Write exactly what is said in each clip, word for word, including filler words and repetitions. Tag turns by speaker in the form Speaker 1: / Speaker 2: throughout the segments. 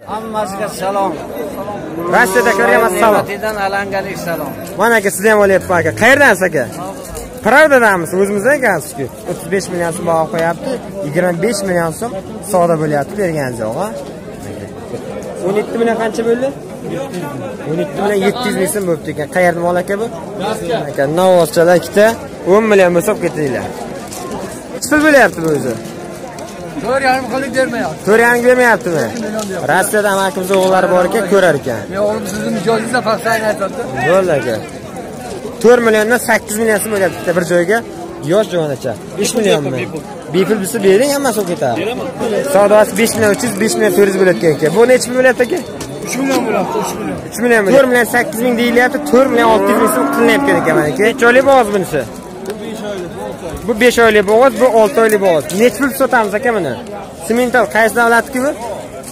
Speaker 1: Hammasiga salom.
Speaker 2: Rossiyada ko'ryapman salom.
Speaker 1: Rossiyadan alangalik salom.
Speaker 2: Mana aka sizga ham olyapman aka. Qayerdansiz aka? Pravdadanmiz, o'zimizdan ekansiz-ku. o'ttiz besh million so'm baho qo'yapti, yigirma besh million so'm savdo bo'lyapti berganingiz yo'q, ha? o'n yetti million qancha bo'ldi? o'n yetti million yetti yuz ming so'm bo'pti ekan. Qayerdan mol aka bu? Aka, Novoschalar ikkita o'n million bo'lsa ketdinglar. Qancha bo'lyapti bu o'zi?
Speaker 1: to'rt yarim qilib bermayapti.
Speaker 2: to'rt yarim bermayaptimi? Rossiyada amakimiz o'g'illari bor ekan, ko'rar ekan.
Speaker 1: Men o'g'lim sizning mijozingizda paxtani aytibdi.
Speaker 2: Bo'ldi aka. to'rt milliondan sakkiz million so'm bo'lyapti bir joyga. Yosh jo'nacha. besh millionmi? Bepul bo'lsa bering, hammasi ketadi. Savdosi besh million uch yuz, besh million to'rt yuz bo'layotgan ekan. Bu necha pul bo'lyapti aka?
Speaker 1: uch million bo'lyapti, uch million.
Speaker 2: uch million. to'rt million sakkiz ming deyilyapti, to'rt million olti yuz ming so'm qilinayotgan ekan mana aka. Necha oylik bo'g'oz bunisi? Bu besh oylik bo'g'oz, bu olti oylik bo'g'oz. Necha pul sotamiz aka buni? Simental qaysi davlatniki bu?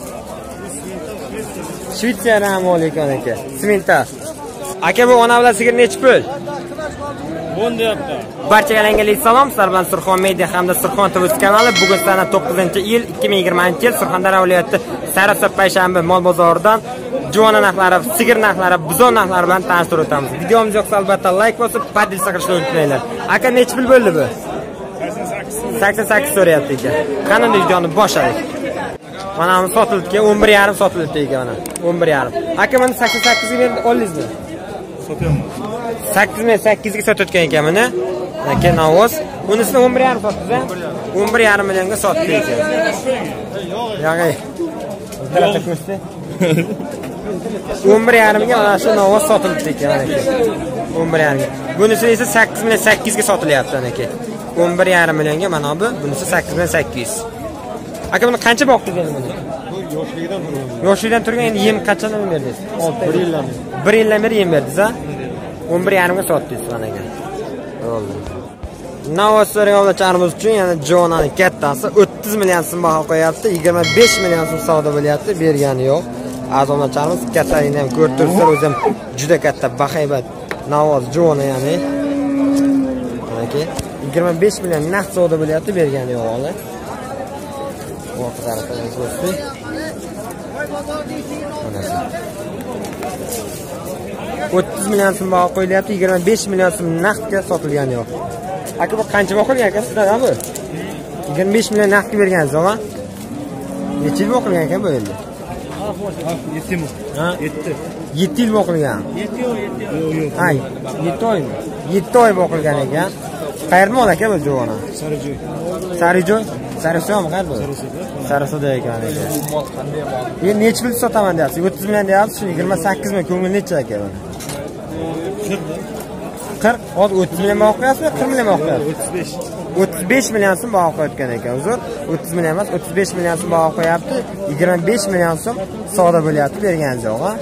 Speaker 2: Shvetsiyadan mol ekan aka. Simental. Aka bu ona bilan sigir necha pul?
Speaker 3: o'n deyapti.
Speaker 2: Barchaga yangilik salom, sizlar bilan Surxon Media hamda Surxon T V kanali. Bugun sana to'qqizinchi iyul ikki ming yigirmanchi yil Surxondaryo viloyati Sariosiyo payshanba mol bozoridan juvona narxlari, sigir narxlari, buzon narxlari bilan tanishtirib o'tamiz. Videomiz yoqsa albatta like bosib, podpis qilishni unutmanglar. Aka necha pul bo'ldi bu? sakson sakkiz so'rayapti ekan. Qani videoni boshladik. Mana bu sotildi, o'n bir yarim sotildi ekan mana. o'n bir yarim. Aka mana sakson sakkiz ga berdi, oldingizmi?
Speaker 3: Sotaman.
Speaker 2: sakkiz ming sakkiz ga sotayotgan ekan buni. Aka Navoz. Bunisini o'n bir yarim sotdingiz-a? o'n bir yarim millionga sotdi ekan. Yo'q. Tarafda ko'rsa. o'n bir yarim ga mana shu Navoz sotildi ekan mana aka. o'n bir yarim. Bunisi esa sakkiz ming sakkiz ga sotilyapti mana aka. o'n bir yarim millionga mana bu, bunisi sakkiz ming sakkiz yuz. Aka buni qancha boqdingiz endi buni?
Speaker 3: Yoshligidan turgan.
Speaker 2: Yoshligidan turgan, endi yem qanchadan berdingiz?
Speaker 3: bir yildan.
Speaker 2: bir yildan beri yem berdingiz-a? o'n bir yarim ga sotdingiz mana aka. Bo'ldi. Navoslar yo'lacharimiz uchun yana Jonani kattasi o'ttiz million so'm baho qo'yapti, yigirma besh million so'm savdo bo'lyapti, bergani yo'q. Arzonlarimiz kattaligini ham ko'rib turibsizlar, o'zim juda katta bahaybat Navoz Jona ya'ni. Mana yigirma besh million naqd savdo bo'lyapti, bergani yo'q hali. Vaqtlar qilamiz do'stlar. o'ttiz million so'm baho qo'yilyapti, yigirma besh million so'm naqdga sotilgani yo'q. Aka bu qancha boqilgan aka sizdan bu? yigirma besh million naqdga bergansiz, ha? Necha yil boqilgan ekan bu endi?
Speaker 3: yetti yil.
Speaker 2: Ha?
Speaker 3: yetti.
Speaker 2: yetti yil boqilgan.
Speaker 3: yetti yo'q, yetti yo'q.
Speaker 2: Ha, yetti oymi? yetti oy boqilgan ekan. Qayerda mol aka bu juvona?
Speaker 3: Sarijoy.
Speaker 2: Sarijoy? Sariosiyami qayerda? Sarasiyada ekan aka. Endi necha pul sotaman deyapsiz? o'ttiz million deyapsiz, yigirma sakkiz ming ko'ngil necha aka bu? qirq, hozir o'ttiz million baho qo'yasizmi? qirq million baho qo'yasiz?
Speaker 3: o'ttiz besh.
Speaker 2: o'ttiz besh million so'm baho qo'yayotgan ekan, uzr. o'ttiz million emas, o'ttiz besh million so'm baho qo'yapti, yigirma besh million so'm savdo bo'lyapti, berganingiz yo'q, ha?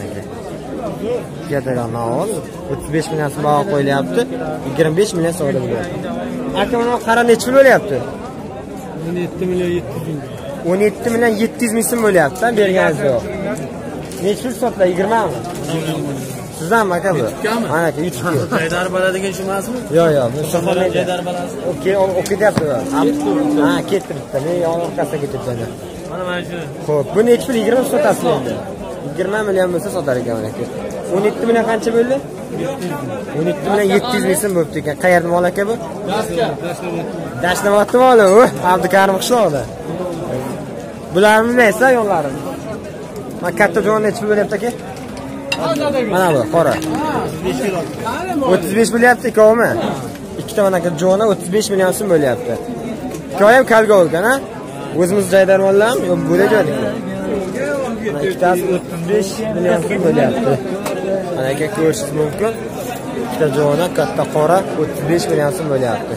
Speaker 2: Gadagan Navoz, o'ttiz besh million so'm baho qo'yilyapti, yigirma besh million savdo bo'lyapti. Aka mana qara necha pul bo'lyapti?
Speaker 3: o'n yetti million yetti yuz ming.
Speaker 2: o'n yetti million yetti yuz ming so'm bo'lyapti, berganingiz yo'q. Necha pul sotdilar? yigirma mi? Sizdanmi aka bu? Mana aka yutib.
Speaker 3: Jaydar baladigan shu emasmi?
Speaker 2: Yo'q, yo'q, bu Surxondaryo
Speaker 3: Jaydar balasi.
Speaker 2: Okey, o'qiyapti. Ha, ketibdi. Men yonqasga ketibdi.
Speaker 3: Mana mana shu.
Speaker 2: Xo'p, bu necha pul? yigirma sotasiz endi. yigirma million bo'lsa sotar ekan mana aka. o'n yetti million qancha bo'ldi? o'n yetti million yetti yuz ming so'm bo'pti ekan. Qayerda mol aka bu? Dashtobodda mol u. Abdukarim qishloqda. Bularni bilmaysizlar yo'llarim. Mana katta jo'n necha pul bo'lyapti aka? Mana bu qora. o'ttiz besh bo'lyapti ikkovimi? Ikkita mana aka jo'na o'ttiz besh million so'm bo'lyapti. Ikkovi ham kalgovkan, ha? O'zimiz joydarmonlarmi? Yo'q, bo'lajoydi. Mana ikkitasi o'ttiz besh million so'm bo'lyapti. Mana aka ko'rishingiz mumkin. Ikkita jo'na katta qora o'ttiz besh million so'm bo'lyapti.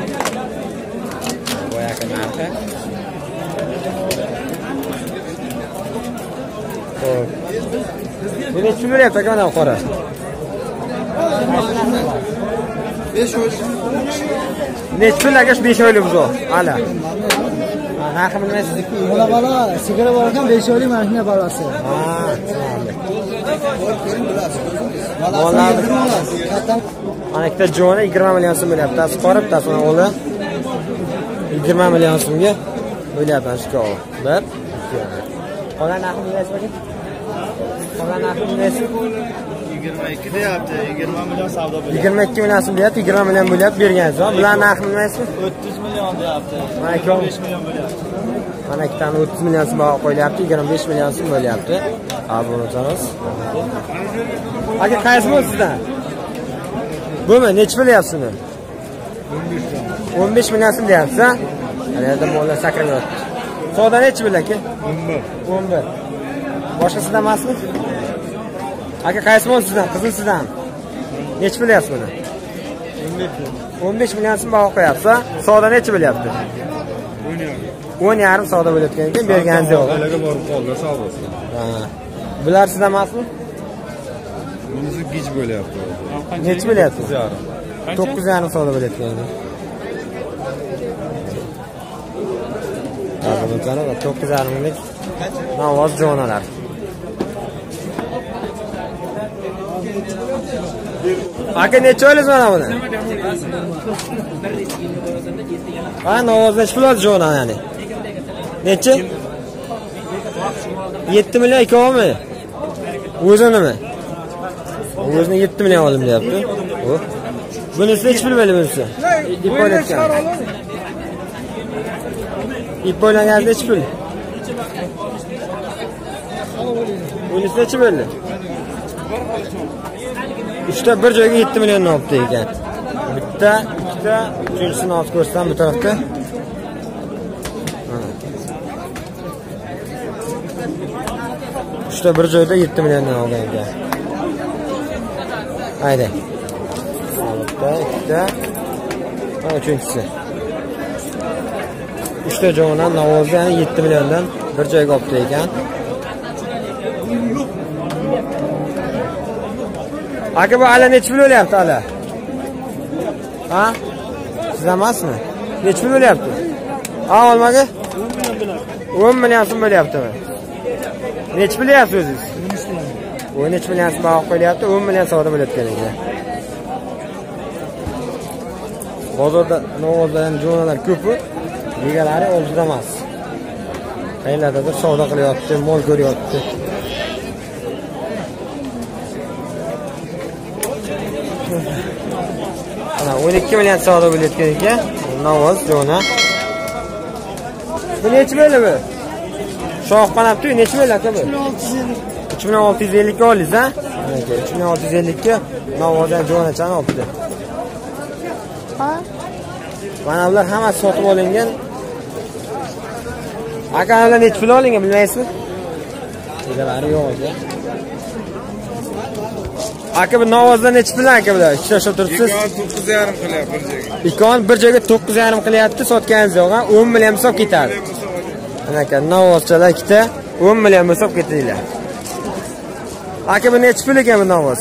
Speaker 2: Boyagi narxi. Xo'p. Bu necha pul bo'lyapti aka mana qora? besh oy. Necha pul aka besh oylik buzo? Ala. Narxi bilmaysiz.
Speaker 1: Bola bola sigara bor ekan besh oylik mana shunday bolasi.
Speaker 2: Ha, tushundim. Mana ikkita jo'na yigirma million so'm bo'lyapti. Tasi qora, tasi o'g'li. yigirma million so'mga bo'lyapti shu ko'v. bir, ikki. Qolgan narxini berasiz aka? Qolgan narxini berasiz?
Speaker 3: yigirma ikki deyapti. yigirma million savdo bo'lyapti.
Speaker 2: yigirma ikki million so'm deyapti, yigirma million bo'lyapti berganingiz. Bular narxini bilmaysizmi?
Speaker 3: o'ttiz million deyapti.
Speaker 2: Mana ikkovi
Speaker 3: besh million bo'lyapti.
Speaker 2: mana ikkitani o'ttiz million so'm baho qo'yilyapti, yigirma besh million so'm bo'lyapti. Abrorjonimiz. Aka qaysi bo'ldi sizdan? Bumi necha bo'lyapti uni? o'n besh million so'm deyapsiz, ha? Mana yerda mollar sakrayapti. Savdo necha bo'lar aka? o'n bir. Boshqasidan emasmi? Aka qaysi bo'ldi sizdan? Qizil sizdan. Necha bo'lyapti buni? o'n besh million so'm baho qo'yapsiz, ha? Savdo necha bo'lyapti? o'n yarim savdo bo'layotgan ekan, berganingiz yo'q.
Speaker 4: Oilaga borib qoldi savdosi.
Speaker 2: Ha. Bular sizdan emasmi?
Speaker 4: Bunisi gich bo'lyapti.
Speaker 2: Necha bo'lyapti?
Speaker 4: yarim.
Speaker 2: to'qqiz yarim savdo bo'layotgan ekan. Bunlar to'qqiz yarim minglik navoz jonalar. Aka necha o'ylaysiz mana buni? Ha, navoz necha pul oldi jona ya'ni? Necha? yetti million ikkovimi? O'zinimi? O'zini yetti million oldim deyapti. Xo'p. Bunisi necha pul bo'ldi bunisi? Deb o'ylayotgan. İp bo'ylangan necha pul? Bunisi necha bo'ldi? uchta bir joyga yetti million olibdi ekan. Bitta, ikkita, uchinchisini olib ko'rsam bu tarafda. uchta bir joyda yetti milliondan olgan ekan. Haydi. Bitta, ikkita, va uchinchisi. uchta joydan Navozda yetti milliondan bir joyga olibdi ekan. Aka bu ala necha pul bo'lyapti ala? Ha? Siz emasmi? Necha pul bo'lyapti? Ha, olmaga? o'n million so'm bo'lyaptimi? Necha pul deyapsiz o'zingiz? o'n uch million so'm baho qo'yilyapti, o'n million savdo bo'layotgan ekan. Bozorda Navozda ham jo'nalar ko'p. Egalari oldida emas. Qayerlardadir savdo qilyapti, mol ko'ryapti. Ana o'n ikki million savdo bo'layotgan ekan. Navoz jo'na. Bu necha bo'ldi bu? Shoh qanapti, necha bo'ldi aka bu? uch million olti yuz ellik ga oldingiz, ha? Aka, uch million olti yuz ellik ga Navozdan jo'nachani olibdi. Ha? Mana bular hammasi sotib olingan. Aka ular necha pul olingan bilmaysizmi? Egalari yo'q ekan. Aka bu Navozda necha pul aka bular? Ishlashib turibsiz.
Speaker 4: to'qqiz yarim qilyapti bir joyga.
Speaker 2: Ikon bir joyga to'qqiz yarim qilyapti, sotganingiz yo'q, ha? o'n million hisob ketadi. Mana aka Navozchalar ikkita o'n million hisob ketdilar. Aka bu necha pul ekan bu Navoz?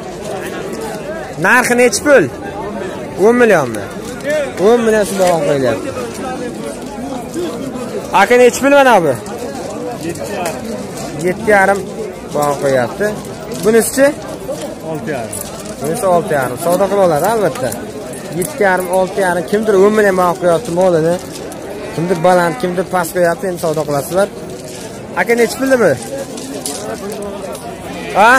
Speaker 2: Narxi necha pul? o'n millionmi? o'n million so'm baho qo'yilyapti. Aka necha pul mana bu? yetti yarim baho qo'yapti. Bunisi-chi?
Speaker 3: olti yarim.
Speaker 2: Bunisi olti yarim. Savdo qilib oladi albatta. yetti yarim, olti yarim kimdir o'n million baho qo'yapti molini. Kimdir baland, kimdir past qo'yapti, endi savdo qilasizlar. Aka necha puldi bu? Ha?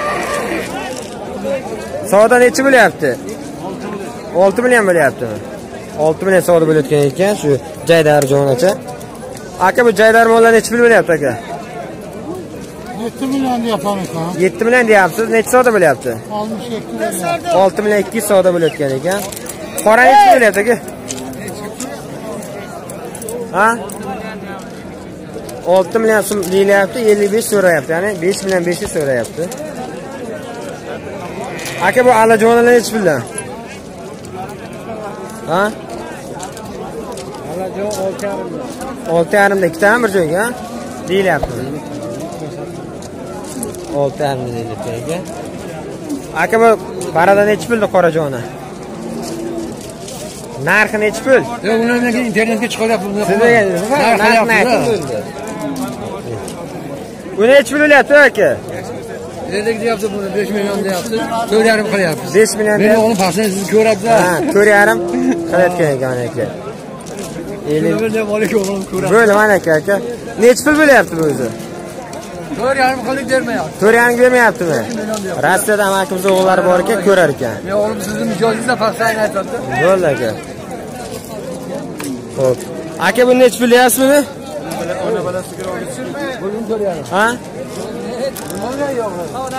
Speaker 2: Savdo necha bo'lyapti? olti million bo'lyaptimi? olti million savdo bo'layotgan ekan shu Jaydar jo'nacha. Aka bu Jaydar mollar necha pul bo'lyapti aka?
Speaker 1: yetti million deyapman aka.
Speaker 2: yetti million deyapsiz. Necha savdo bo'lyapti?
Speaker 1: oltmish ikki million.
Speaker 2: olti million ikki yuz savdo bo'layotgan ekan. Qora necha bo'lyapti aka? Ha? olti million so'm deyilyapti, ellik besh so'rayapti. Ya'ni besh million besh yuz so'rayapti. Aka bu alajonalar necha puldan? Ha?
Speaker 3: Alajon olti yarim.
Speaker 2: olti yarim da ikkitami bir joyga, ha? Deyilyapti. olti yarim deyilibdi ekan. Aka bu barada necha pulda qora jona? Narxi necha pul?
Speaker 1: Yo'q, undan keyin internetga chiqaryapti.
Speaker 2: Narxi necha pul? Bu necha pul bo'lyapti aka?
Speaker 1: Nelik deyapti buni besh million deyapti. to'rt yarim qilyapti.
Speaker 2: besh million.
Speaker 1: Meni o'g'lim paxsani sizni ko'radi-da.
Speaker 2: Ha, to'rt yarim qilayotgan ekan aka.
Speaker 1: ellik million o'g'lim ko'radi.
Speaker 2: Bo'ldi mana aka aka. Necha pul bo'lyapti bu o'zi?
Speaker 1: to'rt yarim qildik bermayapti.
Speaker 2: to'rt yarim bermayaptimi? Rossiyada amakimiz o'g'illari bor ekan, ko'rar ekan.
Speaker 1: Men o'g'lim sizni mijozingizda paxtani aytibdi.
Speaker 2: Bo'ldi aka. Xo'p. Aka buni nech pul deyapsizmi?
Speaker 3: Ona bola sigir olib.
Speaker 1: Bugun to'rt yarim.
Speaker 2: Ha?
Speaker 1: Nima yo'q?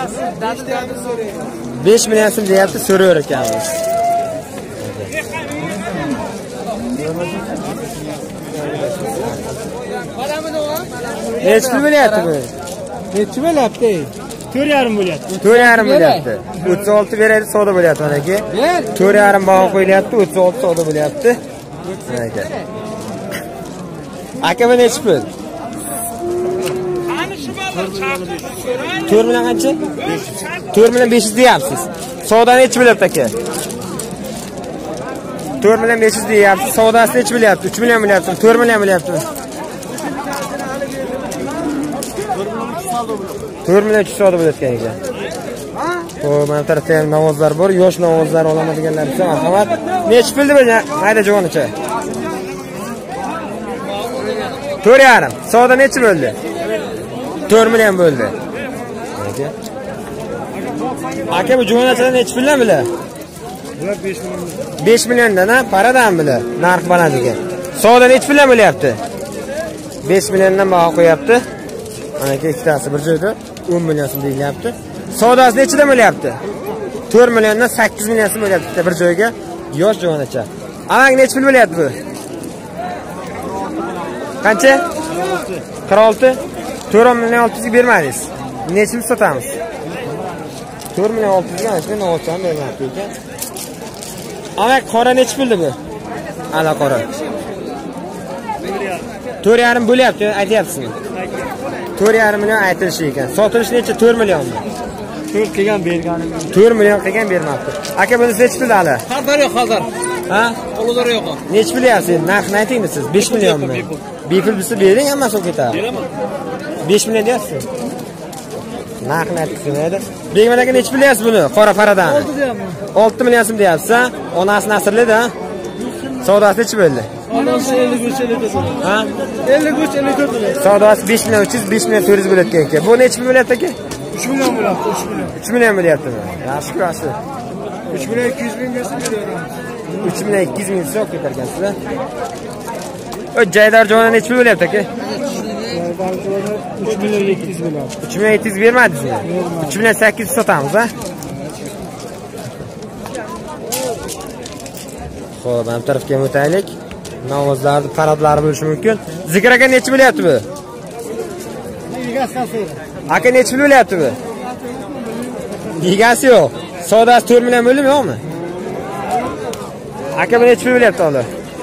Speaker 2: besh million so'm deyapti, so'rayver ekanmiz. Nech pul bo'lyapti bu?
Speaker 1: Nech bo'lyapti? to'rt yarim bo'lyapti.
Speaker 2: to'rt yarim bo'lyapti. o'ttiz olti beradi, savdo bo'lyapti mana aka. to'rt yarim baho qo'yilyapti, o'ttiz olti savdo bo'lyapti. Mana aka. Aka bu nech pul? to'rt million qancha? to'rt million besh yuz deyapsiz. Savdo nech bo'lyapti aka? to'rt million besh yuz deyapsiz. Savdosi nech bo'lyapti? uch million bo'lyapti, to'rt million bo'lyapti. to'rt million uch savdo bo'layotgan ekan. Xo'p, mana tarafda ham navozlar bor. Yosh navozlar oladiganlar uchun marhamat. Nech puldi bu? Hayda jonicha. to'rt yarim. Savdo nech bo'ldi? to'rt million bo'ldi. Aka. Aka bu jo'nachalar nech puldan bilar?
Speaker 3: Bular besh million.
Speaker 2: besh milliondan, ha? Paradan bilar. Narx baland ekan. Savdo nech puldan bo'lyapti? besh milliondan baho qo'yapti. Mana aka ikkitasi bir joyda o'n million so'm deyilyapti. Savdosi nechidan bo'lyapti? to'rt milliondan sakkiz million so'm bo'lyapti bir joyga. Yosh jo'nacha. Amak nech pul bo'lyapti bu? Qancha? qirq olti. to'rt million olti yuz bermadingiz. Nechini sotamiz? to'rt million olti yuz ga mana shunday novotchani bermayapti ekan. Amak qora nech puldi bu? Ala qora. to'rt yarim bo'lyapti, aytyapsizmi? to'rt yarim million aytilishi ekan. Sotilishi necha? to'rt millionmi?
Speaker 1: to'rt kelgan berganim.
Speaker 2: to'rt million qilgan bermabdi. Aka bunisi nech pul hali?
Speaker 1: Xabar yo'q hozir.
Speaker 2: Ha?
Speaker 1: Qo'lida yo'q.
Speaker 2: Nech pul deyapsiz? Narxni aytingmi siz? besh millionmi? Bepul bo'lsa bering, hammasi olib ketadi.
Speaker 1: Beraman.
Speaker 2: besh million deyapsiz. Narxni aytishmaydi. Begman aka nech pul deyapsiz buni? Qora paradan. olti million so'm deyapsiz, ha? Onasini asrlaydi, ha? Savdosi nech bo'ldi?
Speaker 1: Savdosi ellik uch ellik to'rt.
Speaker 2: Ha?
Speaker 1: ellik uch ellik to'rt.
Speaker 2: Savdosi besh million uch yuz, besh million to'rt yuz bo'layotgan ekan. Bu nech pul bo'lyapti aka?
Speaker 1: uch million bo'lyapti, uch million.
Speaker 2: uch million bo'lyaptimi? Yaxshi kurashdi.
Speaker 1: uch million ikki yuz ming bersa beraman.
Speaker 2: uch million ikki yuz ming so'm ketar ekansiz. O Jaydar joni nech pul bo'lyapti aka?
Speaker 1: uch million yetti yuz bo'lyapti.
Speaker 2: uch million yetti yuz bermadingizmi? uch million sakkiz yuz sotamiz, ha? Xo'p, ham tarafga o'taylik. Navozlarni, paradlari bo'lishi mumkin. Zikr aka nech bo'lyapti bu? Aka nech pul bo'lyapti bu? Egasi yo'q. Savdosi to'rt million bo'ldimi, yo'qmi? Aka bu nech pul bo'lyapti hozir?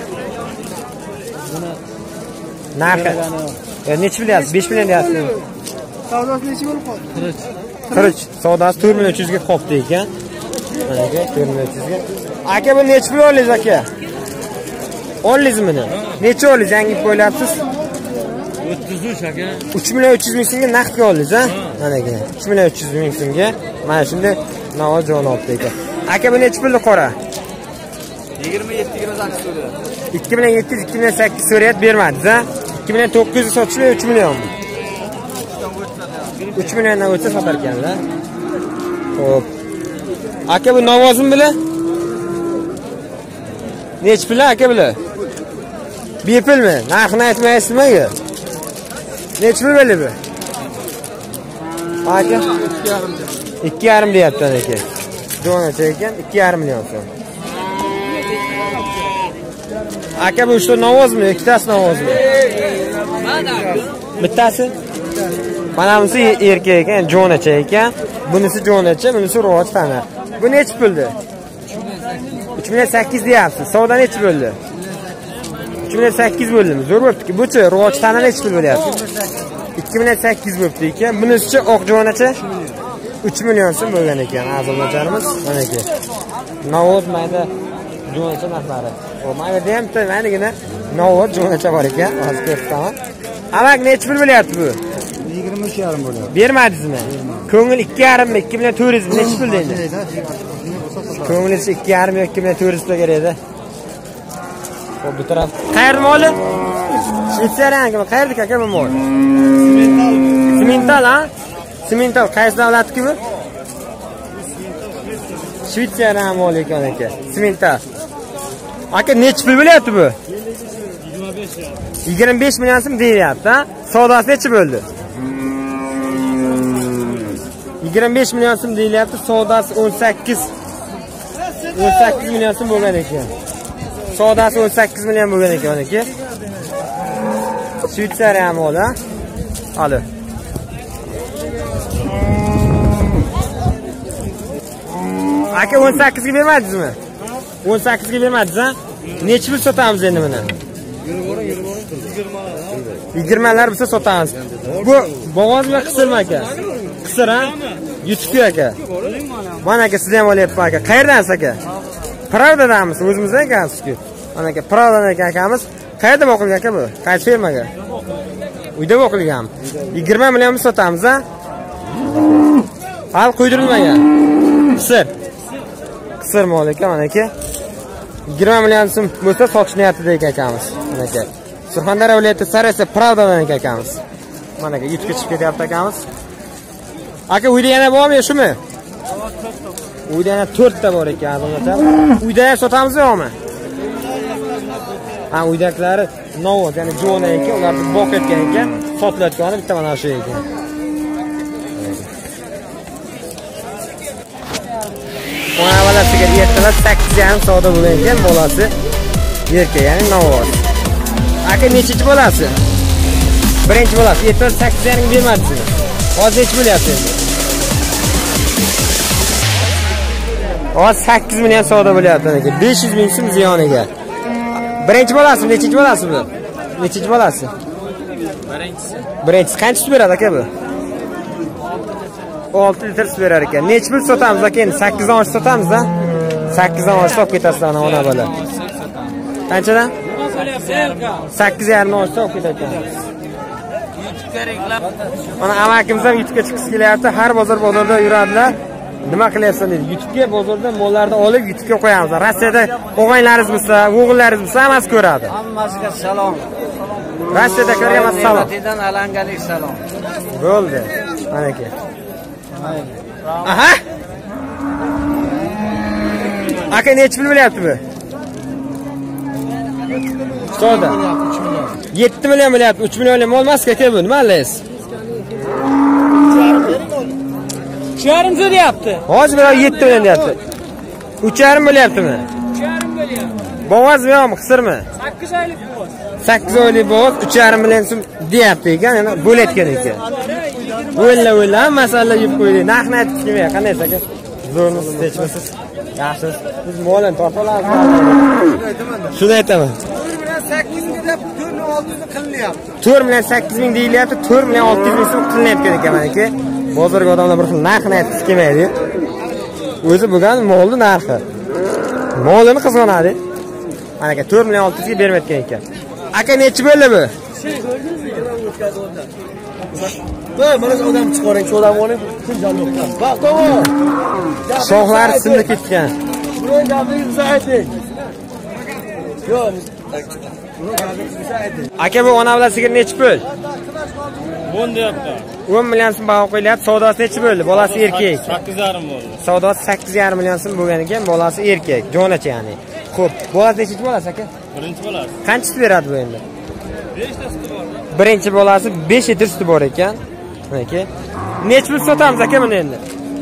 Speaker 2: Narxi. Ya nech bo'lyapti? besh million deyapsiz.
Speaker 1: Savdosi necha bo'lib qoldi?
Speaker 2: qirq uch. Savdosi to'rt million uch yuz ga qoldi ekan. Mana aka to'rt million uch yuz ga. Aka bu nech pul oldingiz aka? Oldingizmi buni? Necha oldingiz? Yangi qo'yapsiz?
Speaker 1: o'ttiz uch aka.
Speaker 2: uch million uch yuz ming so'mga naqdga oldingiz, ha? Mana aka. uch million uch yuz ming so'mga mana shunday navoz jon oldi ekan. Aka bu nech pulni qora?
Speaker 3: yigirma yetti yigirma sakkiz so'rayapti.
Speaker 2: ikki million yetti yuz, ikki million sakkiz yuz so'rayapti, bermadingiz, ha? ikki million to'qqiz yuz sotishlar uch millionmi? uch milliondan o'tsa sotar ekanlar. Xo'p. Aka bu novozim bilan? Nech pul aka bular? Bepulmi? Narxini aytmaysizmi? Nech pul bo'ldi bu? Aka ikki yarim deyapti aka. Jo'nacha ekan ikki yarim million so'm. Aka bu shu novozmi? Ikkitasi novozmi? Bittasi? Mana bunisi erkak ekan, jo'nacha ekan. Bunisi jo'nacha, bunisi rivoj tana. Bu nech puldi? uch million sakkiz yuz deyapsiz. Savdo nech bo'ldi? uch million sakkiz yuz bo'ldimi? Zo'r bo'pti-ku. Bu-chi rivoj tana nech pul bo'lyapti? ikki million sakkiz yuz bo'pti ekan. Bunisi-chi oq jo'nacha uch million so'm bo'lgan ekan. Azizlarimiz, mana aka. Navoz mayda jo'nacha narxlari. O mana bu ham manigina Navoz jo'nacha bor ekan. Hozir ko'rsataman. Amak nech pul bo'lyapti bu?
Speaker 1: yigirma uch yarim bo'lyapti.
Speaker 2: Bermadingizmi? Ko'ngil ikki yarim mi? ikki million to'rt yuz nech pul deydi? Ko'nglingiz ikki yarim yoki ikki million to'rt yuz pul kerak edi. Xo'p, bu taraf. Qayerda moli? Shvetsariyangami? Qayerda aka bu mol? Simental ha? Simental qaysi davlatniki bu? Shvetsiya moli ekan aka. Simental. Aka necha pul bo'lyapti bu? yigirma besh million so'm deyilyapti, ha? Savdosi necha bo'ldi? yigirma besh million so'm deyilyapti, savdosi o'n sakkiz o'n sakkiz million so'm bo'lgan ekan. Savdosi o'n sakkiz million bo'lgan ekan aka. Shvetsiya moli, ha? Hadi. Aka o'n sakkiz ga bermadingizmi? o'n sakkiz ga bermadingiz, ha? Necha pul sotamiz endi buni? yigirma lar bo'lsa sotamiz. Bu bo'g'ozmi, qisirmi aka? Qisir, ha? Yutuq aka. Mana aka siz ham olyapsiz aka. Qayerdansiz aka? Pravdadanmisiz? O'zimizdan ekansiz-ku. Mana aka Pravdadan ekan akamiz. Qayerda o'qilgan aka bu? Qaysi fermaga? Uyda o'qilgan. yigirma million sotamiz, ha? Hal qo'ydirilmagan. Qisir. Qisir mol ekan mana aka. yigirma million so'm bo'lsa sotish niyatida ekan akamiz. Mana aka. Surxondaryo viloyati Sarasa Pravdadan ekan akamiz. Mana aka yutga chiqib ketyapti akamiz. Aka uyda yana bormi, shumi? Uyda yana to'rtta bor ekan azizlar. Uyda ham sotamizmi yo'qmi? Ha, uydakilari novot, ya'ni jo'na ekan, ularni boqayotgan ekan, sotilayotgani bitta mana shu ekan. Ona bolasiga ertalab sakkiz yarim soatda bo'lgan ekan, bolasi erkak, ya'ni novot. Aka nechinchi bolasi? Birinchi bolasi. Ertalab sakkiz yarim bermadingiz. Hozir necha bo'lyapti endi? Hozir sakkiz million savdo bo'lyapti aka. besh yuz ming so'm ziyoniga. Birinchi bolasi, nechinchi bolasi bu? Nechinchi bolasi?
Speaker 3: Birinchisi.
Speaker 2: Birinchisi qancha sut beradi aka bu? olti litr sut berar ekan. Necha pul sotamiz aka endi? sakkiz dan oshib sotamiz-da? sakkiz dan oshib olib ketasizlar ona bola. Qanchadan? sakkiz yarim dan oshib olib ketadi. Mana amakimiz ham YouTube'ga chiqib kelyapti. Har bozor bozorda yuradilar. Nima qilyapsan dedi. YouTube'ga bozordan mollarni olib YouTube'ga qo'yamiz. Rossiyada o'g'aylaringiz bo'lsa, o'g'illaringiz bo'lsa, hammasi ko'radi.
Speaker 5: Hammasiga salom.
Speaker 2: Rossiyada ko'rgan salom.
Speaker 5: Ne'matidan alangalik salom.
Speaker 2: Bo'ldi. Mana aka. Aha. Aka necha pul bo'lyapti bu? Soda. yetti million bo'lyapti. uch millionlik mol emas aka bu. Nima qilaysiz?
Speaker 5: uch yarim deyapti.
Speaker 2: Hozir bir yetti million deyapti. uch yarim bo'lyaptimi?
Speaker 5: uch yarim million.
Speaker 2: Bo'g'ozmi yo'qmi, qisirmi?
Speaker 5: sakkiz oylik bo'g'oz.
Speaker 2: sakkiz oylik bo'g'oz uch yarim million so'm deyapti ekan, yana bo'layotgan ekan. O'lla o'lla masala yeb qo'ydi. Narxni aytib kelmay, qanday aka? Zo'rmisiz, hechmisiz? Yaxshisiz. Biz molni tortib olamiz. Shuni aytaman.
Speaker 5: sakkiz ming deb to'rt ming olti yuz qilinyapti.
Speaker 2: to'rt million sakkiz ming deyilyapti, to'rt million olti yuz ming so'm qilinayotgan ekan mana aka. Bozorga odamlar bir xil narxni aytib kelmaydi. O'zi bo'lgan molni narxi. Molini qizg'anadi. Mana aka to'rt million olti yuz ga bermayotgan ekan. Aka nechi bo'ldi bu?
Speaker 1: Voy, mana shu odam chiqaring, shu odam oling, pul jalloqdan. Baq, to'g'ri.
Speaker 2: Shoxlari sinib ketgan.
Speaker 1: Buni gapingizni ayting. Yo'q, buni gapingizni ayting.
Speaker 2: Aka bu ona bilan sigir nechi pul?
Speaker 3: o'n deyapti.
Speaker 2: o'n million so'm baho qo'yilyapti. Savdosi nechi bo'ldi? Bolasi erkak.
Speaker 3: sakkiz yarim bo'ldi.
Speaker 2: Savdosi sakkiz yarim million so'm bo'lgan ekan, bolasi erkak, jo'nacha ya'ni. Xo'p, bolasi nechinchi bolasi aka?
Speaker 3: Birinchi bolasi.
Speaker 2: Qancha sut beradi bu endi?
Speaker 3: besh ta suti bor.
Speaker 2: Birinchi bolasi besh litr suti bor ekan. Aka. Necha pul sotamiz aka buni endi?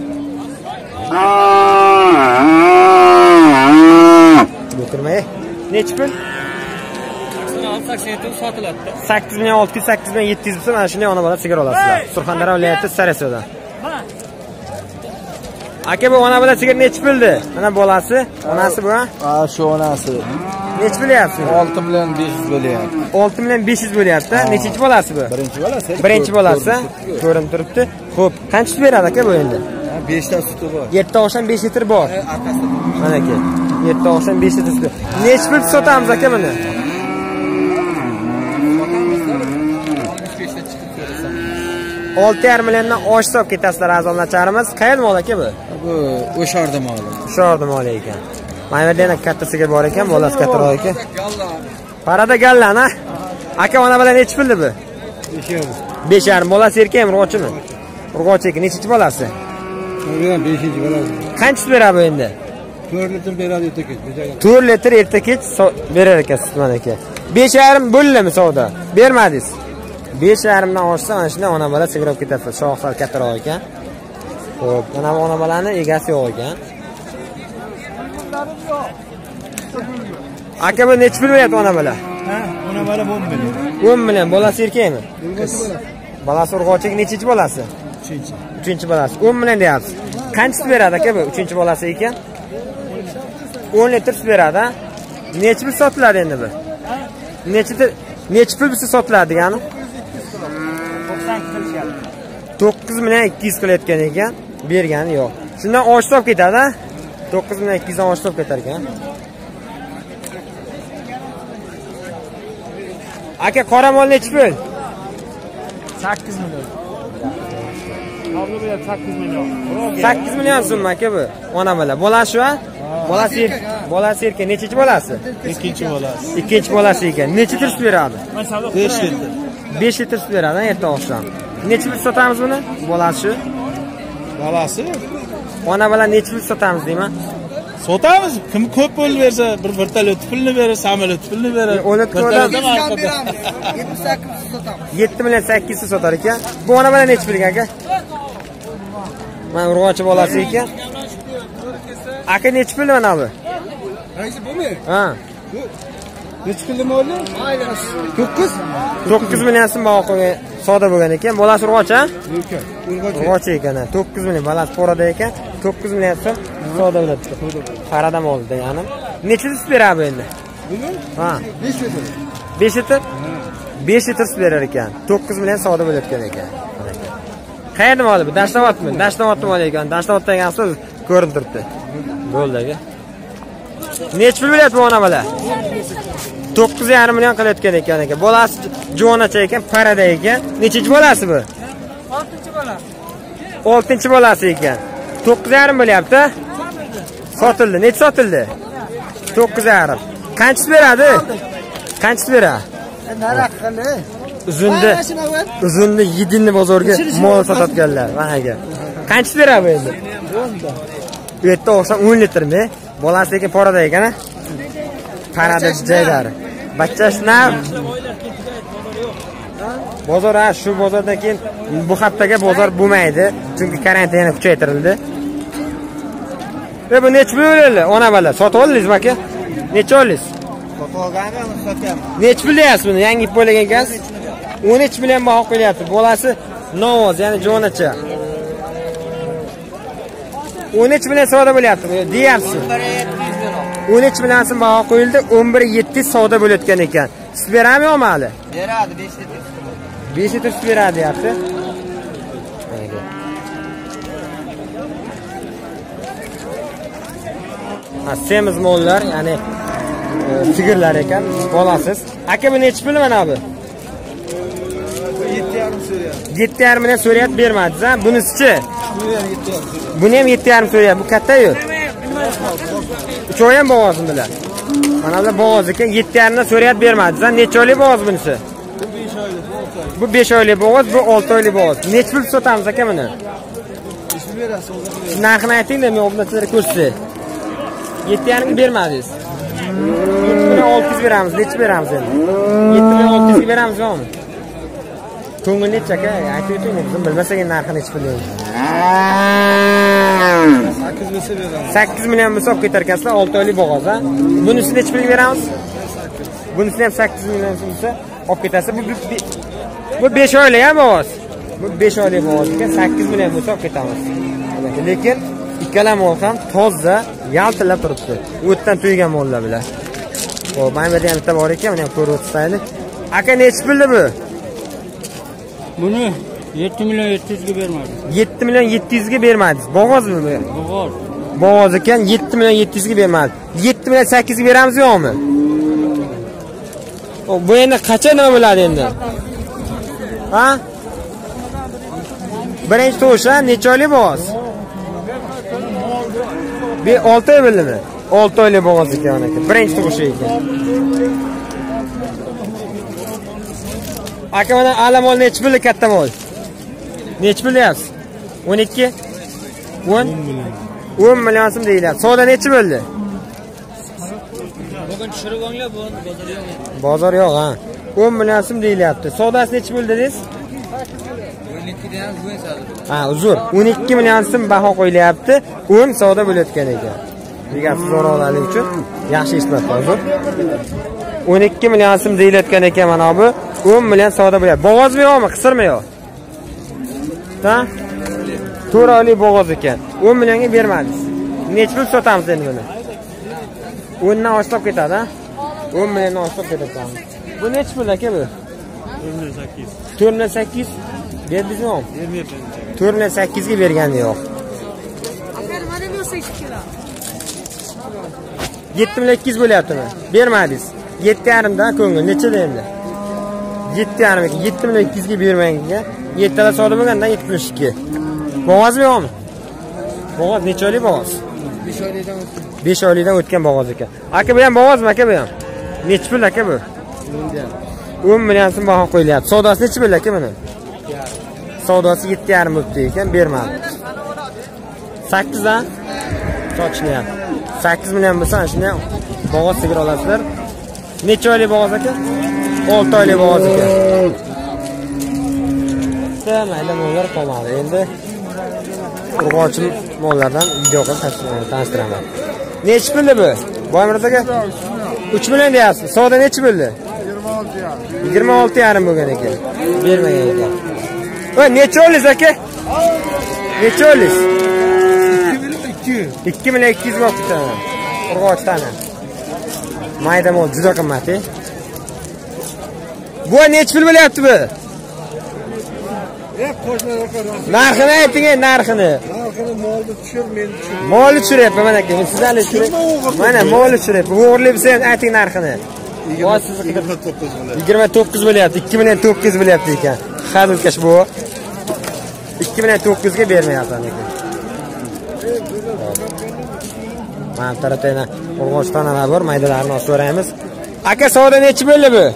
Speaker 2: O'tirmay. Necha pul?
Speaker 3: sakson yetti sotiladi.
Speaker 2: sakkiz million olti yuz, sakkiz million yetti yuz bo'lsa mana shunday ona bola sigir olasizlar. Surxondaryo viloyati Sarasodan. Aka bu ona bola sigir necha puldi? Mana bolasi, onasi bu, ha?
Speaker 1: Ha, shu onasi.
Speaker 2: Necha bo'lyapti?
Speaker 1: olti million besh yuz bo'lyapti.
Speaker 2: olti million besh yuz bo'lyapti. Nechinchi bolasi bu?
Speaker 1: Birinchi bolasi.
Speaker 2: Birinchi bolasi, ko'rinib turibdi. Xo'p, qancha sut beradi aka bu endi?
Speaker 1: besh ta suti bor.
Speaker 2: yetti oqshom besh litr bor. Mana aka. yetti oqshom besh litr sut. Necha pul sotamiz aka buni? olti yarim milliondan oshsa olib ketasizlar azonlacharimiz. Qayerda mol aka bu?
Speaker 1: Bu O'sharda moli.
Speaker 2: O'sharda mol ekan. Mana bu yerda katta sigir bor ekan, bolasi kattaroq ekan. Parada gallan, ha? Aka ona bilan nechi puldi bu? besh yarim bolasi erkakmi, urg'ochimi? Urg'och ekan. Nechinchi bolasi?
Speaker 1: Bu ham beshinchi bolasi.
Speaker 2: Qancha beradi endi?
Speaker 1: to'rt litr beradi erta kech.
Speaker 2: to'rt litr erta kech berar ekan Sutman aka. besh yarim bo'ldimi savdo? Bermadingiz. besh yarim dan oshsa mana shunday ona bola sigrab ketadi. Shoxlar kattaroq ekan. Xo'p, mana bu ona bolani egasi yo'q ekan. Aka bu necha pul beryapti ona bola?
Speaker 3: Ha, ona bola o'n million.
Speaker 2: o'n million. Bolasi erkakmi? Bolasi urg'ochik nechinchi bolasi?
Speaker 3: uchinchi.
Speaker 2: uchinchi bolasi. o'n million deyapsiz. Qanchasi beradi aka bu uchinchi bolasi ekan? o'n litr beradi, ha? Necha pul sotiladi endi bu? Necha necha pul bo'lsa sotiladi degani? to'qqiz million ikki yuz qilayotgan ekan, bergani yo'q. Shundan oshib ketadi, ha? to'qqiz million ikki yuz dan oshib ketar ekan. Aka qoramol necha pul?
Speaker 5: sakkiz million. Qabul berib sakkiz million.
Speaker 2: sakkiz million so'm aka bu. Ona bola. Bolasi shu, ha? Bolasi bolasi erkak. Nechinchi bolasi?
Speaker 3: Ikkinchi bolasi.
Speaker 2: Ikkinchi bolasi ekan. Necha litr beradi?
Speaker 3: besh litr.
Speaker 2: besh litr beradi, erta oqshom. Necha pul sotamiz buni? Bolasi shu.
Speaker 3: Bolasi?
Speaker 2: Ona bola necha pul sotamiz deyman?
Speaker 3: Sotamiz. Kim ko'p pul bersa, bir vertolyot pulni berar, samolyot pulni berar.
Speaker 2: O'natko'dan yetti million sakkiz yuz sotar ekan. Bu ona bola necha pulga aka? Mana urg'ochi bolasi ekan. Aka necha pul mana bu?
Speaker 1: Qaysi bumi?
Speaker 2: Ha.
Speaker 1: Necha pulda molni? to'qqiz.
Speaker 2: to'qqiz million so'm baho qo'ygan, savdo bo'lgan ekan. Bolasi urg'och, ha?
Speaker 1: Yo'q.
Speaker 2: Urg'och ekan. to'qqiz million bolasi porada ekan. to'qqiz million so'm savdo bo'ladi. Qaradam oldi ya'ni. Necha litr beradi endi?
Speaker 1: Buni?
Speaker 2: Ha.
Speaker 1: besh litr.
Speaker 2: besh litr? besh litr berar ekan. to'qqiz million savdo bo'layotgan ekan. Qayerda moli bu? Dashtobodmi? Dashtobodda moli ekan. Dashtobodda degan so'z ko'rinib turibdi. Bo'ldi aka. Necha pul bo'lyapti bu ona bola? to'qqiz yarim million qilayotgan ekan aka. Bolasi jo'nacha ekan, parada ekan. Nechinchi bolasi bu?
Speaker 5: oltinchi bola.
Speaker 2: oltinchi bolasi ekan. to'qqiz yarim bo'lyapti. Sotildi. Necha sotildi? to'qqiz yarim. Qanchasi beradi? Qanchasi beradi?
Speaker 1: Naraq qildi.
Speaker 2: Uzunni, uzunni yedinni bozorga mol sotadiganlar. Mana qanchasi beradi endi? Bu yerda o'xsham o'n litrmi? Bolasi lekin porada ekan, parada joylari. Bachchasna bozor, ha, shu bozordan keyin bu haftaga bozor bo'lmaydi, chunki karantin yana kuchaytirildi. E bu necha pul bo'ladi? Ona bola sotib oldingizmi aka? Necha oldingiz?
Speaker 3: Sotib olganman, sotyapman.
Speaker 2: Necha pul deyapsiz buni? Yangi bo'lagan ekansiz. o'n uch million baho qo'yilyapti. Bolasi novoz, ya'ni jo'nacha. o'n uch million savdo bo'lyapti, deyapsiz. o'n uch million so'm baho qo'yildi, o'n bir yetti yuz savdo bo'layotgan ekan. Siz berami yo'qmi hali?
Speaker 3: Beradi, besh litr.
Speaker 2: besh litr beradi, deyapti. Ha, semiz mollar, ya'ni sigirlar ekan, bolasiz. Aka bu necha pul mana bu?
Speaker 3: yetti yarim so'rayapti.
Speaker 2: yetti yarim million so'rayapti, bermadingiz, ha? Bunisi-chi? Buni ham yetti yarim so'rayapti. Bu katta-yu. Uchoy ham bog'ozim bilan. Mana bular bog'oz ekan, yetti yarim dan so'rayapti, bermadingiz, ha? Necha oylik bog'oz bunisi? Bu besh oylik bog'oz, bu olti oylik bog'oz. Necha pul sotamiz aka buni? Narxini ayting-da, men obunachilarga ko'rsatay. yetti yarim ga bermadingiz. yetti million olti yuz beramiz. Necha beramiz endi? yetti million olti yuz ga beramiz yo'qmi? Ko'ngil necha aka? Aytib o'ting, biz bilmasak endi narxini necha pul deymiz.
Speaker 3: sakkiz bo'lsa beramiz.
Speaker 2: sakkiz million bo'lsa olib ketar ekansiz, olti oylik bog'oz, ha? Bunisi necha pulga beramiz? Bunisi ham sakkiz million bo'lsa olib ketasiz. Bu bu besh oylik ha bog'oz. Bu besh oylik bog'oz ekan, sakkiz million bo'lsa olib ketamiz. Lekin ikkala mol ham toza, yaltillab turibdi. O'tdan to'ygan mollar bilan. Xo'p, mana bu yerda ham bitta bor ekan, uni ham ko'rib o'taylik. Aka necha pulda bu?
Speaker 5: Buni yetti million yetti yuz ga bermadim.
Speaker 2: yetti million yetti yuz ga bermadingiz. Bog'ozmi bu?
Speaker 5: Bog'oz.
Speaker 2: Bog'oz ekan, yetti million yetti yuz ga bermadi. yetti million sakkiz ga beramiz yo'qmi? O bu endi qachon nima bo'ladi endi? Ha? Birinchi to'sh, ha, necha oylik bog'oz? Be olti oy bo'ldimi? olti oylik bog'oz ekan aka. Birinchi to'sh ekan. Aka mana alamol nechi pullik katta mol? Nechi pul deyapsiz? o'n ikki? o'n? o'n million so'm deyilyapti. Savdo nechi bo'ldi?
Speaker 5: Bugun tushirib olinglar, bu bozor yo'q.
Speaker 2: Bozor yo'q, ha. o'n million so'm deyilyapti. Savdosi nechi bo'ldi dedingiz?
Speaker 5: o'n ikki dan uzun sotdi.
Speaker 2: Ha, uzr. o'n ikki million so'm baho qo'yilyapti. o'n savdo bo'layotgan ekan. Degansiz zo'ravonlik uchun yaxshi eshitmabdi hozir. o'n ikki million so'm deyilayotgan ekan mana bu. o'n million savdo bo'lyapti. Bo'g'ozmi yo'qmi, qisirmi yo'q? Ha? to'rali bo'g'oz ekan. o'n millionga bermadingiz. Necha pul sotamiz endi buni? o'n dan oshlab ketadi, ha? o'n milliondan oshlab ketadi. Bu necha pul aka bu? to'rt million sakkiz. Berdingizmi?
Speaker 3: Bermayapman.
Speaker 2: to'rt million sakkiz ga bergani yo'q. yetti million ikki yuz bo'lyaptimi? Bermadingiz. yetti yarim dan ko'ngil nechada endi? yetti yarim ga yetti million ikki yuz ga bermaganiga yettalar savdo bo'lgandan yetmish ikki. Bo'g'ozmi yo'qmi? Bo'g'oz necha oylik bo'g'oz?
Speaker 5: besh oylikdan o'tdi.
Speaker 2: besh oylikdan o'tgan bo'g'oz ekan. Aka bu ham bo'g'ozmi aka bu ham? Necha pul aka bu? o'n million so'm baho qo'yilyapti. Savdosi necha pul aka buni? Savdosi yetti yarim bo'libdi ekan, bermadi. sakkiz dan sochilyapti. sakkiz million bo'lsa shunday bo'g'oz sigir olasizlar. Necha oylik bo'g'oz aka? olti oylik bo'g'oz ekan. Mayda mollar qolmadi. Endi urg'ochi mollardan video qilib tashtiraman. Nechi pulli bu? Boymirzo aka? uch million deyapsiz. Savdo nechi bo'ldi? yigirma olti yarim bo'lgan ekan. Bermagan ekan. Voy, necha olis aka? Necha olis? ikki million ikki yuz bo'lib ketadi. Urg'ochdan. Mayda mol juda qimmat, e. Bu necha pul bo'lyapti bu? Narxini ayting, narxini.
Speaker 1: Narxini molni tushir, men tushir.
Speaker 2: Molni tushiryapman mana aka. Men sizlarni tushirib. Mana molni tushiryapman. O'g'irlik bo'lsa ham ayting narxini. yigirma to'qqiz bo'lyapti. ikki million to'qqiz yuz bo'lyapti ekan. Hazilkash bu. ikki million to'qqiz yuz ga bermayapman ekan. Mana tarafdan urg'ochdan ana bor, maydalarni so'raymiz. Aka savdo nechi bo'ldi bu?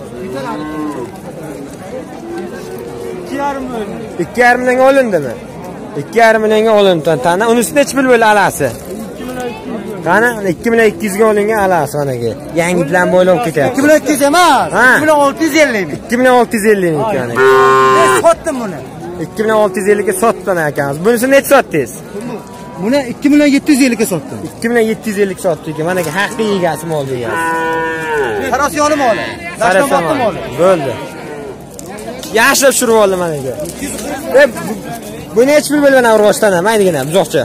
Speaker 2: ikki yarim bo'ldi. ikki yarim mingga olindimi? ikki yarim mingga olindi. Tana unisi nechi pul bo'ldi alasi? Qani ikki million ikki yuz ga olingan alasi managa. Yangi bilan bo'ylab ketyapti.
Speaker 1: ikki million ikki yuz emas. ikki million olti yuz ellik ming.
Speaker 2: ikki million olti yuz ellik ming ekan.
Speaker 1: Men sotdim buni.
Speaker 2: ikki million olti yuz ellik ga sotdim akamiz. Bunisi necha sotdingiz?
Speaker 1: Buni ikki million yetti yuz ellik ga sotdim.
Speaker 2: ikki million yetti yuz ellik sotdik. Managa haqiqiy egasi mol egasi.
Speaker 1: Qarasiyoni moli. Dashtobatli moli.
Speaker 2: Bo'ldi. Yaxshilab tushirib oldim managa. E bu necha pul bo'lgan urg'ochdan ham, aydigina buzoqcha.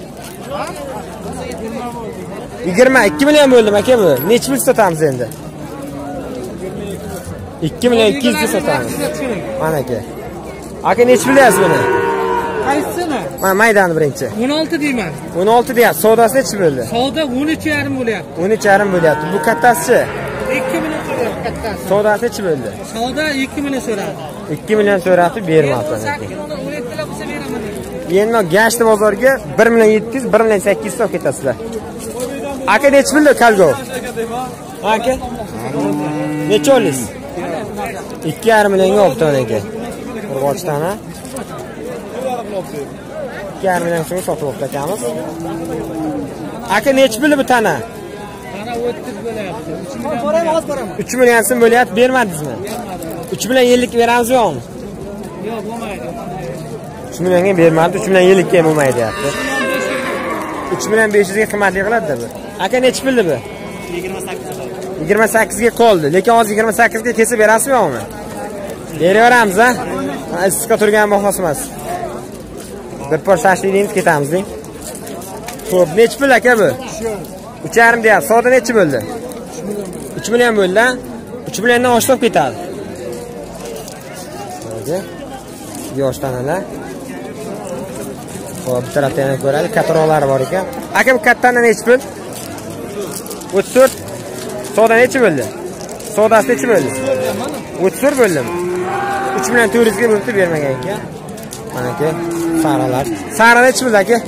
Speaker 2: yigirma ikki million bo'ldimi aka bu? Necha pul sotamiz endi? ikki million ikki yuz ga sotamiz. Mana aka. Aka necha pul deyapsiz buni?
Speaker 5: Qaysini?
Speaker 2: Mana maydani birinchi.
Speaker 5: o'n olti deyman.
Speaker 2: o'n olti deyapsiz. Savdosi necha bo'ldi?
Speaker 5: Savdo o'n uch yarim bo'lyapti.
Speaker 2: o'n uch yarim bo'lyapti. Bu kattasi-chi?
Speaker 5: ikki million so'rayapti kattasi.
Speaker 2: Savdosi necha bo'ldi?
Speaker 5: Savdo ikki million so'radi.
Speaker 2: ikki million so'radi, bermabdi.
Speaker 5: o'n yettilar bo'lsa beraman.
Speaker 2: Endi Gashti bozorga bir million yetti yuz, bir million sakkiz yuz olib ketasizlar. Aka necha pulda kalgo? Aka? Necha olis? ikki yarim millionga olibdi aka. Urg'ochdan ha. ikki yarim million so'mga sotib olibdi akamiz. Aka necha puli bu tana?
Speaker 5: Mana o'ttiz bo'lyapti.
Speaker 1: Boraman, hozir boraman.
Speaker 2: uch million so'm bo'lyapti, bermadingizmi? uch million ellik beramizmi yo'qmi?
Speaker 5: Yo'q, bo'lmaydi.
Speaker 2: uch millionga bermadi, uch million ellik ga ham bo'lmaydi deyapti. uch million besh yuz ga qimmatli qiladi bu. Aka necha puldi bu? yigirma sakkiz ga qoldi. Lekin hozir yigirma sakkiz ga kesib berasizmi yo'qmi? Beraveramiz ha. Issiqqa turgan bahosi emas. Bir por tashlaymiz, ketamiz deng. Xo'p, necha pul aka bu? uch yarim deyapti. Savdo necha bo'ldi? uch million bo'ldi. uch milliondan oshlab ketadi. Hadi. Yoshdan ana. Xo'p, bir tarafdan yana ko'raylik, kattaroqlari bor ekan. Aka bu kattadan necha pul? o'ttiz to'rt. Savdo necha bo'ldi? Savdosi necha bo'ldi? o'ttiz to'rt bo'ldimi? uch million to'rt yuz ga bo'lib bermagan ekan. Mana aka, saralar. Sara necha bo'ldi aka?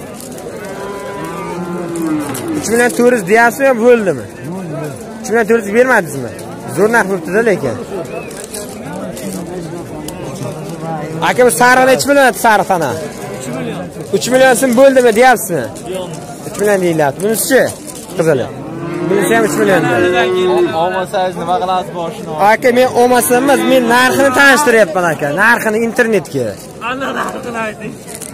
Speaker 2: uch million to'rt yuz deyapsizmi, bo'ldimi? uch million to'rt yuz bermadingizmi? Zo'r narx bo'libdi-da lekin. Aka bu sariq nechi million sariq tana?
Speaker 5: uch million.
Speaker 2: uch million so'm bo'ldimi deyapsizmi? Yo'q. uch million deyilyapti. Bunisi-chi? Qizili. Bunisi ham uch million.
Speaker 3: Olmasangiz nima qilasiz boshini?
Speaker 2: Aka men olmasam emas, men narxini tanishtiryapman aka. Narxini internetga.
Speaker 5: Ana narxini ayting.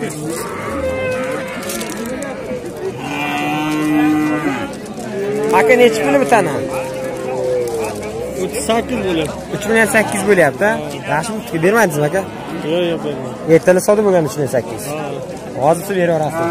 Speaker 2: Aka nechi puli bu tana?
Speaker 5: o'ttiz sakkiz bo'lyapti.
Speaker 2: uch million sakkiz bo'lyapti. Yaxshi mutga bermadingizmi aka?
Speaker 5: Yo'q, yo'q bermadim.
Speaker 2: Ertalar savdo bo'lgan uch million sakkiz. Hozir siz beraverasiz.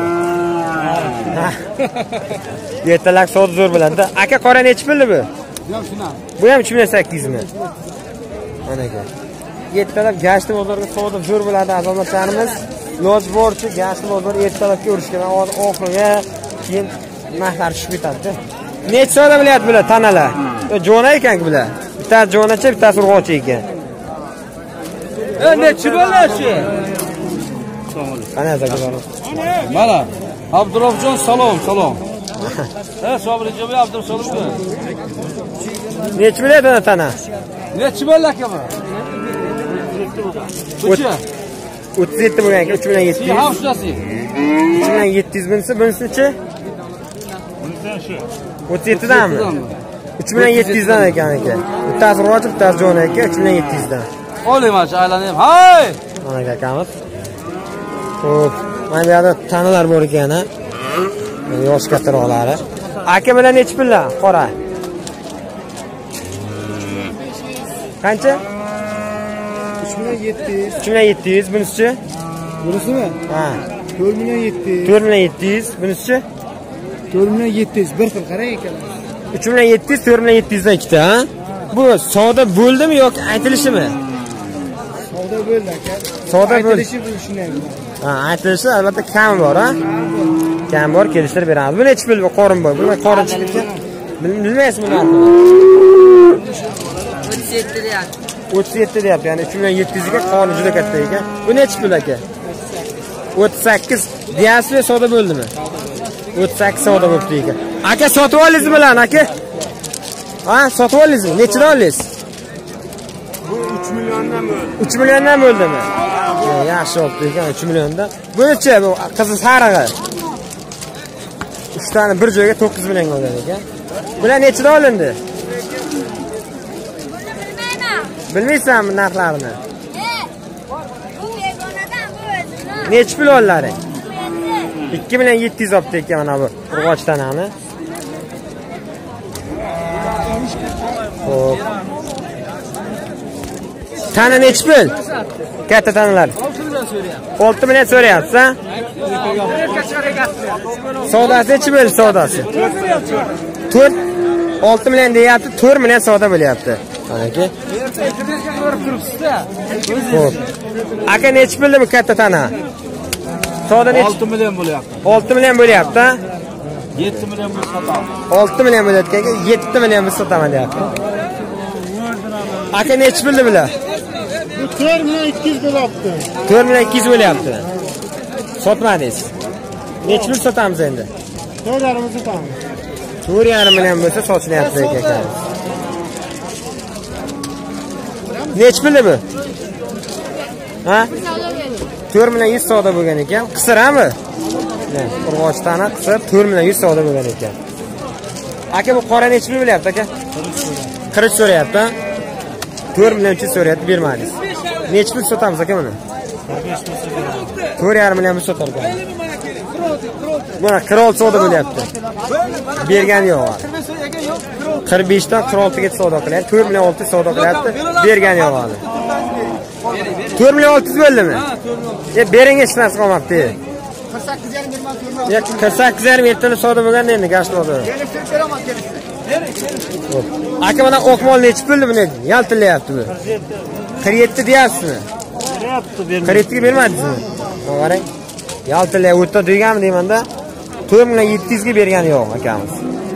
Speaker 2: Ertalar savdo zo'r bo'ladi. Aka qora nechi pulli bu?
Speaker 5: Yo'q, shuna.
Speaker 2: Bu ham uch million sakkiz mi? Mana aka. Ertalab gashti bozorga savdo zo'r bo'ladi azizlarimiz. Iloji boricha gashti bozor ertalabga urishgan. Hozir oxiriga keyin narxlar tushib ketadi. Necha so'da bilyapti bular tanalar? Jo'na ekan-ku bular. Bittasi jo'nacha, bittasi urg'ochi ekan.
Speaker 3: E nechi bo'lashi?
Speaker 2: Qani akalar?
Speaker 3: Mana Abdurobjon salom, salom. Ha, Sobirjon Abdursalom.
Speaker 2: Nechi bo'lyapti tana?
Speaker 3: Nechi bo'lar aka bu? Ucha.
Speaker 2: o'ttiz yetti bo'lgan ekan, uch million yetti yuz.
Speaker 3: Hafsasi.
Speaker 2: uch million yetti yuz bunisi, bunisi-chi? o'ttiz yetti danmi? uch million yetti yuz dan ekan aka. Bittasi urg'ochi, bittasi jo'na ekan, uch million yetti yuz dan.
Speaker 3: Oling mana aylanayım. Hay!
Speaker 2: Mana akamiz. Xo'p, mana bu yerda tanalar bor ekan, ha. Yosh kattaroqlari. Aka bilan nechi pullar? Qora. Qancha?
Speaker 1: uch million yetti yuz.
Speaker 2: uch million yetti yuz. Bunisi-chi?
Speaker 1: Bunisimi?
Speaker 2: Ha.
Speaker 1: to'rt million yetti yuz.
Speaker 2: to'rt million yetti yuz. Bunisi-chi?
Speaker 1: to'rt million yetti yuz. Bir xil qarang ekan.
Speaker 2: uch million yetti yuz, to'rt million yetti yuz dan ikkita, ha? Bu savdo bo'ldimi yoki aytilishimi?
Speaker 1: Savdo bo'ldi aka.
Speaker 2: Savdo bo'ldi.
Speaker 1: Aytilishi bu shunday.
Speaker 2: Ha, aytilishi albatta kam bor, ha? Kam bor, kelishtirib beramiz. Bu nechi pul bu qorin bor? Bu qorin chiqib ketgan. Bilmaysizmi buni?
Speaker 6: o'ttiz yetti deyapti.
Speaker 2: o'ttiz yetti deyapti, ya'ni uch million yetti yuz ga qoni juda katta ekan. Bu nechi pul aka? o'ttiz sakkiz deyapsiz, savdo bo'ldimi? o'ttiz sakkiz savdo bo'libdi ekan. Aka sotib oldingizmi bilan aka? Ha, sotib oldingizmi? Nechidan oldingiz?
Speaker 1: Bu uch milliondan bo'ldi.
Speaker 2: uch milliondan bo'ldimi? Yaxshi olibdi ekan, uch milliondan. Buni-chi, bu qizi sarig'i. uch tani bir joyga to'qqiz million olgan ekan. Bular nechidan olindi? Bilmaysanmi narxlarini? Nechi pul ollari? ikki million yetti yuz olibdi ekan mana bu urg'och tanani. Xo'p. Tana nechi pul? Katta tanalar. olti million so'rayapsiz, ha? Savdosi nechi pul savdosi? to'rt olti million deyapti, to'rt million savdo bo'lyapti. Manaki. Xo'p. Aka nechi pulda bu katta tana? Savdo nechi?
Speaker 3: olti million bo'lyapti.
Speaker 2: olti million bo'lyapti, ha?
Speaker 3: yetti million biz sotamiz.
Speaker 2: olti million bo'layotganga yetti million biz sotaman deyapti. Aka nechi pulda bular?
Speaker 1: Bu to'rt million ikki yuz bo'lyapti.
Speaker 2: to'rt million ikki yuz bo'lyapti. Sotmadingiz. Nechi pul sotamiz endi?
Speaker 1: to'rt yarim sotamiz.
Speaker 2: to'rt yarim million bo'lsa sotilyapti ekan. Nechi pulda bu? Ha? to'rt million yuz savdo bo'lgan ekan. Qisirami? Ne, urg'och tana qisir to'rt million yuz savdo bo'lgan ekan. Aka bu qora nechi pul bo'lyapti aka? qirq so'rayapti, ha? to'rt million uch yuz so'rayapti, bermadingiz. Nechi pul sotamiz aka buni? to'rt yarim million pul sotar ekan. Mana qirq olti savdo bo'lyapti. Bergan yo'q. qirq besh dan qirq olti ga savdo qilyapti. to'rt million olti yuz savdo qilyapti. Bergan yo'q hali. to'rt million olti yuz bo'ldimi? E bering hech narsa qolmabdi.
Speaker 1: qirq sakkiz yarim berman.
Speaker 2: Ya qirq sakkiz yarim ertalab savdo bo'lganda endi gasht bozori. Aka mana oqmol nechi puldi buni? Yaltillayapti bu. qirq yetti deyapsizmi? qirq yetti ga bermadingizmi? Qarang. Yaltillay o'tda deganmi deymanda? to'rt million yetti yuz ga bergani yo'q akamiz.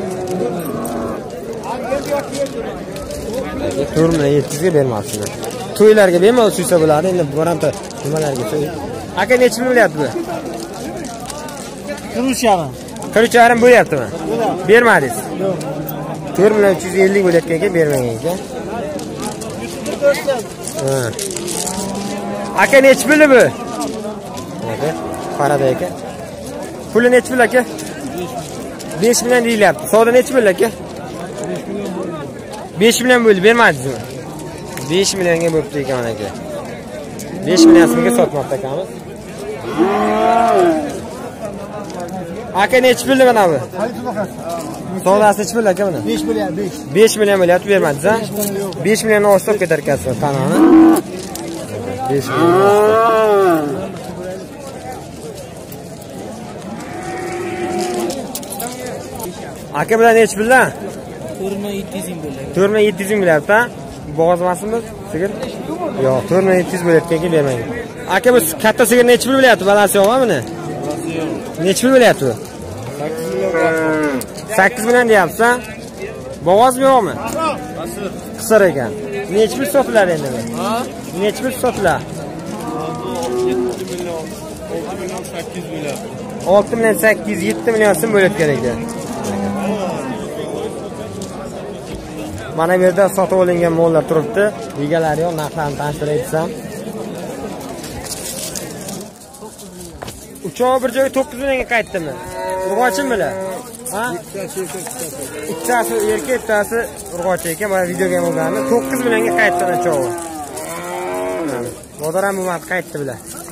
Speaker 2: to'rt million yetti yuz ga bermoqchilar. To'ylarga bemalol suysa bo'ladi, endi bironta nimalarga to'y. Aka nechi pul bo'lyapti bu?
Speaker 1: qirq uch yarim.
Speaker 2: qirq uch yarim bo'lyaptimi? Bermadingiz. Yo'q. to'rt million uch yuz ellik bo'layotgan ekan, bermagan ekan. Ha. Aka nechi puli bu? Aka, qarada aka. Puli nechi pul aka? besh million deyilyapti. Savdo nechi pul aka? besh million bo'ldi, bermadingizmi? besh millionga bo'pti ekan aka. besh million so'mga sotmoqda ekamiz. Aka nechi pul mana bu? Savdosi nechi pul aka buni?
Speaker 1: besh million, besh.
Speaker 2: besh million bo'lyapti, bermadingiz ha? besh million o'shib ketar ekansiz tanani. besh million. Aka bilan nechi puldan?
Speaker 3: to'rt ming yetti yuz ming bo'ladi.
Speaker 2: to'rt ming yetti yuz ming bo'lyapti ha? Bo'g'ozmasmi sigir? Yo'q, to'rt ming yetti yuz bo'layotganki bermang. Aka bu katta sigir nechi pul bo'lyapti? Balansi yo'qmi buni? Nechi pul bo'lyapti bu? sakkiz million deyapsiz ha? Bo'g'ozmi yo'qmi? Qisir ekan. Nechi pul sotiladi endi bu? Ha? Nechi pul sotiladi? olti million sakkiz yuz yetti million so'm bo'layotgan ekan. Mana bu yerda sotib olingan mollar turibdi. Egalari yo'q, narxlarni tanishtiray desam. Uchoq bir joyga to'qqiz millionga qaytdimi? Urg'ochim bilan. Ha? Ikkitasi erkak, ikkitasi urg'ochi ekan. Mana videoga ham olganmi? to'qqiz millionga qaytdi uchoq. Bozor ham bu vaqt qaytdi bilan.